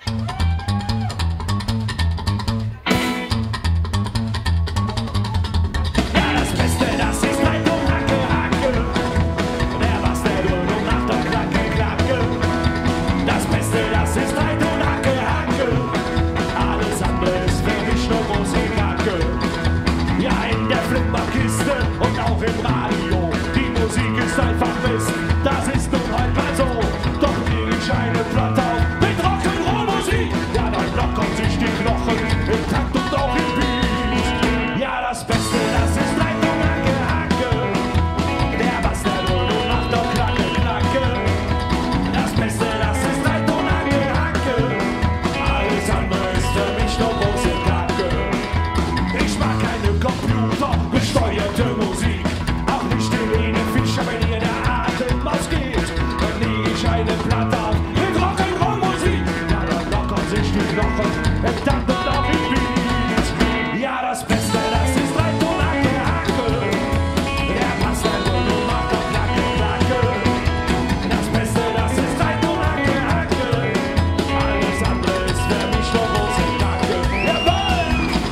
Und auch im Radio, die Musik ist einfach Mist, das ist nun halt mal so. Doch leg ich eine Platte auf mit Rock'n'Roll-Musik, ja dann lockern sich die Knochen im Takt und auch im Beat. Ja, das Beste, das ist Leitung, Hacke, Hacke, der Bass, der Dröhne macht doch Klacke, Klacke. Das Beste, das ist Leitung, Hacke, Hacke, alles andere ist für mich nur große Kacke. Ich mag keine computergesteuerte Musik, auch nicht Helene Fischer, wenn ihr der Atem ausgeht. Dann leg ich eine Platte auf mit Rock'n'Roll-Musik, ja dann lockern sich die Knochen im Takt und auch im Beat. Ja, das Beste, das ist Leitung, Hacke, Hacke, der Bass, der Dröhne macht doch Klacke, Klacke. Das Beste, das ist Leitung, Hacke, Hacke, alles andere ist für mich nur große Kacke. Jawohl!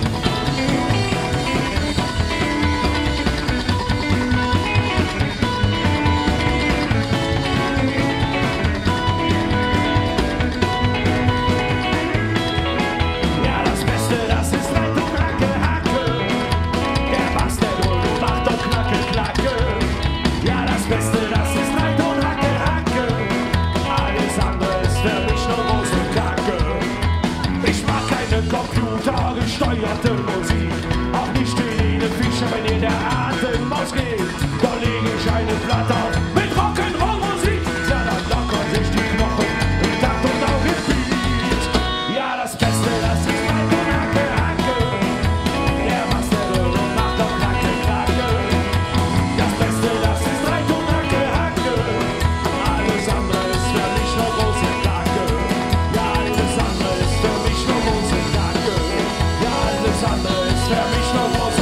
Ja, das Beste, das ist Leitung, Hacke, Hacke, der Bass, der Dröhne macht doch Klacke, Klacke. Ja, das Beste, das ist Leitung, Hacke, Hacke, alles andere ist für mich nur große Kacke. Ich mag keine computergesteuerte Musik, auch nicht Helene Fischer, wenn ihr der Atem ausgeht. Da lege ich eine Platte auf mit Rock'n'Roll-Musik, ja dann lockern sich die Knochen im Takt und auch im Beat. Ja, das Beste, das ist Leitung, Hacke, Hacke, der Bass, der Dröhne macht doch Klacke, Klacke. Das Beste, das ist Leitung, Hacke, Hacke, alles andere ist für mich nur große Kacke. Ja, alles andere ist für mich nur große Kacke. Ja, alles andere ist für mich nur große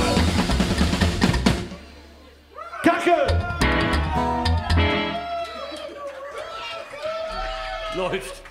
Kacke. Läuft.